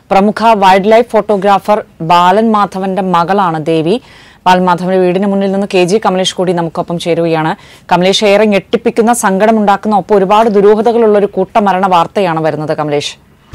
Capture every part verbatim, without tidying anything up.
പ്രമുഖ wild life photographer ബാലൻ മാധവന്റെ മകളാണ് ദേവി. ബാലൻ മാധവന്റെ വീടിന് മുന്നിൽ നിന്ന് കെ ജി കമലേഷ് കൂടി നമുക്കൊപ്പം ചേരുകയാണ്. കമലേഷ്, ഏറെ ഞെട്ടിപ്പിക്കുന്ന, സങ്കടമുണ്ടാക്കുന്ന, ഒപ്പം ഒരുപാട് ദുരൂഹതകളുള്ള ഒരു കൂട്ടമരണ വാർത്തയാണ് വരുന്നത്. കമലേഷ്,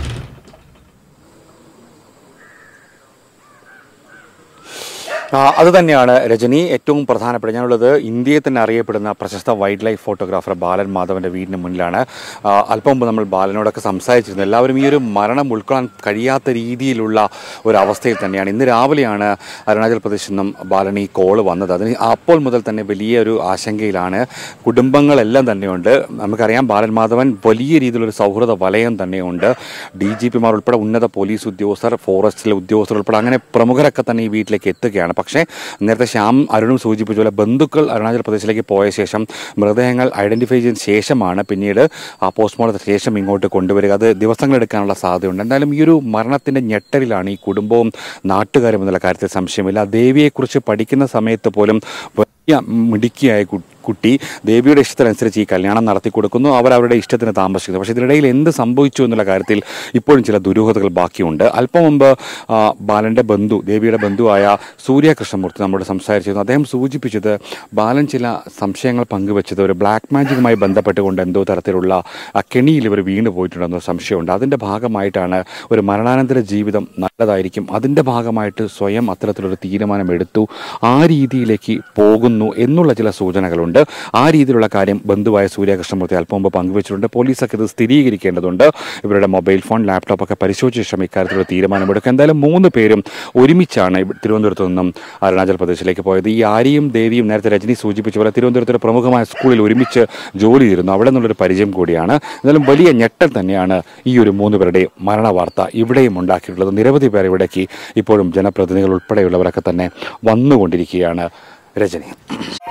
അത് തന്നെയാണ് രജനി. ഏറ്റവും പ്രധാനപ്പെട്ട ഞാനുള്ളത് ഇന്ത്യയിൽ തന്നെ അറിയപ്പെടുന്ന പ്രശസ്ത വൈൽഡ് ലൈഫ് ഫോട്ടോഗ്രാഫർ ബാലൻ മാധവന്റെ വീടിന് മുന്നിലാണ്. അല്പം മുമ്പ് നമ്മൾ ബാലനോടൊക്കെ സംസാരിച്ചിരുന്നു. എല്ലാവരും ഈ ഒരു മരണം ഉൾക്കൊള്ളാൻ കഴിയാത്ത രീതിയിലുള്ള ഒരു അവസ്ഥയിൽ തന്നെയാണ്. ഇന്ന് രാവിലെയാണ് അരുണാചൽ പ്രദേശിൽ നിന്നും ബാലൻ ഈ കോള് വന്നത്. അതിന് അപ്പോൾ മുതൽ തന്നെ വലിയൊരു ആശങ്കയിലാണ് കുടുംബങ്ങളെല്ലാം തന്നെയുണ്ട്. നമുക്കറിയാം, ബാലൻ മാധവൻ വലിയ രീതിയിലൊരു സൗഹൃദ വലയം തന്നെയുണ്ട്. ഡി ജി പിമാർ ഉൾപ്പെടെ ഉന്നത പോലീസ് ഉദ്യോഗസ്ഥർ, ഫോറസ്റ്റിലെ ഉദ്യോഗസ്ഥർ ഉൾപ്പെടെ അങ്ങനെ പ്രമുഖരൊക്കെ തന്നെ ഈ വീട്ടിലേക്ക് എത്തുകയാണ്. പക്ഷേ നേരത്തെ ശ്യാം അരുണും സൂചിപ്പിച്ച പോലെ ബന്ധുക്കൾ അരുണാചൽ പ്രദേശിലേക്ക് പോയ ശേഷം മൃതദേഹങ്ങൾ ഐഡന്റിഫൈ ചെയ്തതിന് ശേഷമാണ് പിന്നീട് ആ പോസ്റ്റ്മോർട്ടത്തിന് ശേഷം ഇങ്ങോട്ട് കൊണ്ടുവരിക. അത് ദിവസങ്ങളെടുക്കാനുള്ള സാധ്യതയുണ്ട്. എന്തായാലും ഈ ഒരു മരണത്തിന്റെ ഞെട്ടലിലാണ് ഈ കുടുംബവും നാട്ടുകാരും എന്നുള്ള കാര്യത്തിൽ സംശയമില്ല. ദേവിയെക്കുറിച്ച് പഠിക്കുന്ന സമയത്ത് പോലും വലിയ മിടുക്കിയായ കുട്ടി ദേവിയുടെ ഇഷ്ടത്തിനനുസരിച്ച് ഈ കല്യാണം നടത്തി കൊടുക്കുന്നു. അവർ അവരുടെ ഇഷ്ടത്തിന് താമസിക്കുന്നു. പക്ഷേ ഇതിനിടയിൽ എന്ത് സംഭവിച്ചു എന്നുള്ള കാര്യത്തിൽ ഇപ്പോഴും ചില ദുരൂഹതകൾ ബാക്കിയുണ്ട്. അല്പം മുമ്പ് ബാലന്റെ ബന്ധു, ദേവിയുടെ ബന്ധുവായ സൂര്യ കൃഷ്ണമൂർത്തി നമ്മോട് സംസാരിച്ചിരുന്നു. അദ്ദേഹം സൂചിപ്പിച്ചത് ബാലൻ ചില സംശയങ്ങൾ പങ്കുവെച്ചത് ഒരു ബ്ലാക്ക് മാജിക്കുമായി ബന്ധപ്പെട്ടുകൊണ്ട് എന്തോ തരത്തിലുള്ള കെണിയിൽ ഇവർ വീണു പോയിട്ടുണ്ടെന്നോ സംശയമുണ്ട്. അതിൻ്റെ ഭാഗമായിട്ടാണ് ഒരു മരണാനന്തര ജീവിതം നല്ലതായിരിക്കും, അതിൻ്റെ ഭാഗമായിട്ട് സ്വയം അത്തരത്തിലൊരു തീരുമാനം എടുത്തു, ആ രീതിയിലേക്ക് പോകുന്നു എന്നുള്ള ചില സൂചനകളുണ്ട്. ആ രീതിയിലുള്ള കാര്യം ബന്ധുവായ സൂര്യ കൃഷ്ണമൂർത്തി അല്പം മുമ്പ് പങ്കുവച്ചിട്ടുണ്ട്. പോലീസൊക്കെ ഇത് സ്ഥിരീകരിക്കേണ്ടതുണ്ട്. ഇവരുടെ മൊബൈൽ ഫോൺ, ലാപ്ടോപ്പ് ഒക്കെ പരിശോധിച്ച ശേഷം ഇക്കാര്യത്തിലുള്ള തീരുമാനമെടുക്കും. എന്തായാലും മൂന്ന് പേരും ഒരുമിച്ചാണ് തിരുവനന്തപുരത്ത് നിന്നും അരുണാചൽ പ്രദേശിലേക്ക് പോയത്. ഈ ആര്യയും ദേവിയും നേരത്തെ രജനി സൂചിപ്പിച്ച പോലെ തിരുവനന്തപുരത്ത് ഒരു പ്രമുഖമായ സ്കൂളിൽ ഒരുമിച്ച് ജോലി ചെയ്തിരുന്നു. അവിടെ നിന്നുള്ളൊരു പരിചയം കൂടിയാണ്. എന്തായാലും വലിയ ഞെട്ടൽ തന്നെയാണ് ഈ ഒരു മൂന്ന് പേരുടെയും മരണ വാർത്ത ഇവിടെയും ഉണ്ടാക്കിയിട്ടുള്ളത്. നിരവധി പേർ ഇവിടേക്ക് ഇപ്പോഴും ജനപ്രതിനിധികൾ ഉൾപ്പെടെയുള്ളവരൊക്കെ തന്നെ വന്നുകൊണ്ടിരിക്കുകയാണ് രജനി.